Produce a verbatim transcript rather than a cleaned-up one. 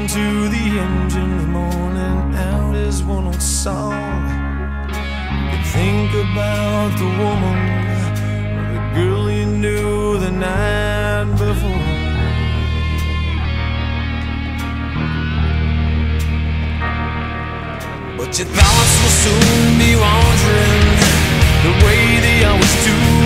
to the engine, morning out is one old song. You think about the woman, the girl you knew the night before. But your thoughts will soon be wandering the way they always do.